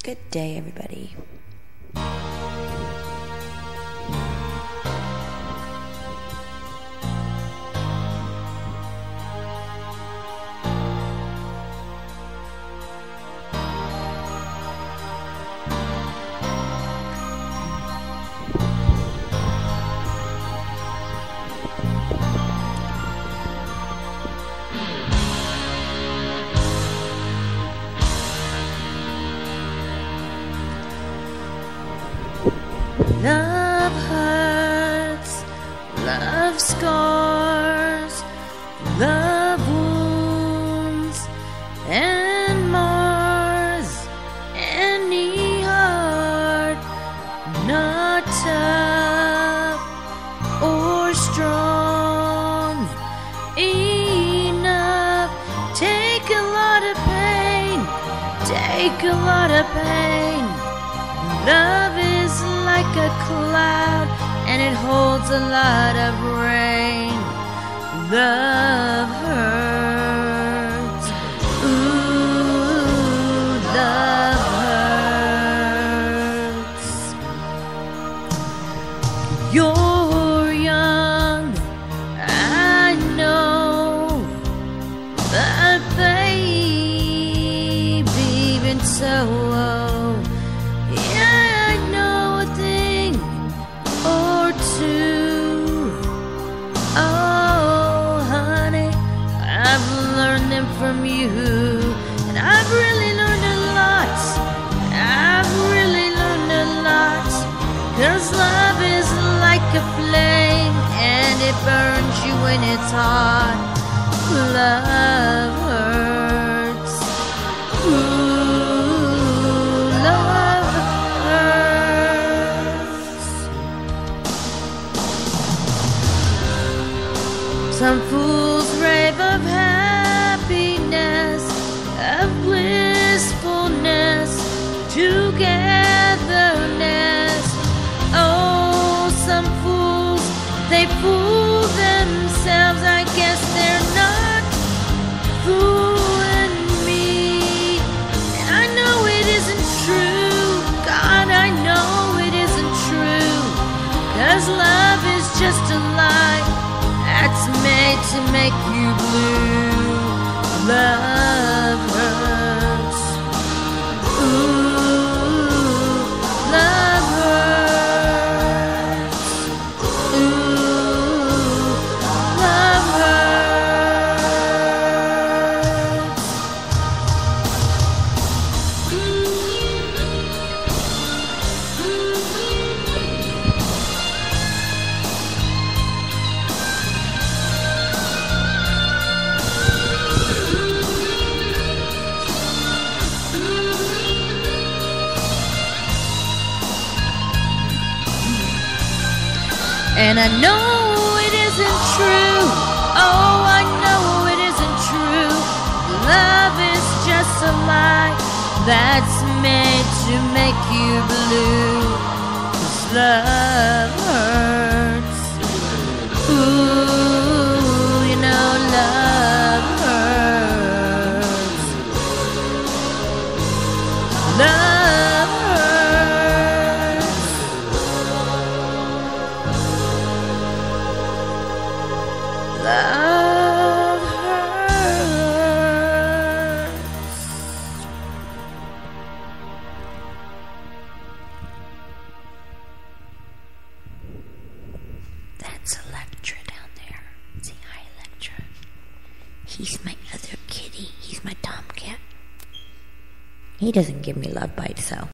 Good day, everybody. Love hurts, love scars, love wounds and mars any heart not tough or strong enough. Take a lot of pain, take a lot of pain. Love is like a cloud, and it holds a lot of rain. Love hurts. Ooh, love hurts. You're young, I know, but baby, even so, from you, and I've really learned a lot. I've really learned a lot. 'Cause love is like a flame, and it burns you when it's hot. Love hurts. Ooh, love hurts. Some fools rave of happiness, of blissfulness, togetherness. Oh, some fools, they fool themselves. I guess they're not fooling me. And I know it isn't true. God, I know it isn't true. 'Cause love is just a lie that's made to make you blue. Love hurts. Ooh, love hurts. Ooh, love hurts. And I know it isn't true. Oh, I know it isn't true. Love is just a lie that's made to make you blue. 'Cause love hurts. Ooh, you know love hurts. Love hurts. Love hurts. That's Electra down there. Say hi, Electra. He's my other kitty. He's my tomcat. He doesn't give me love bites, though.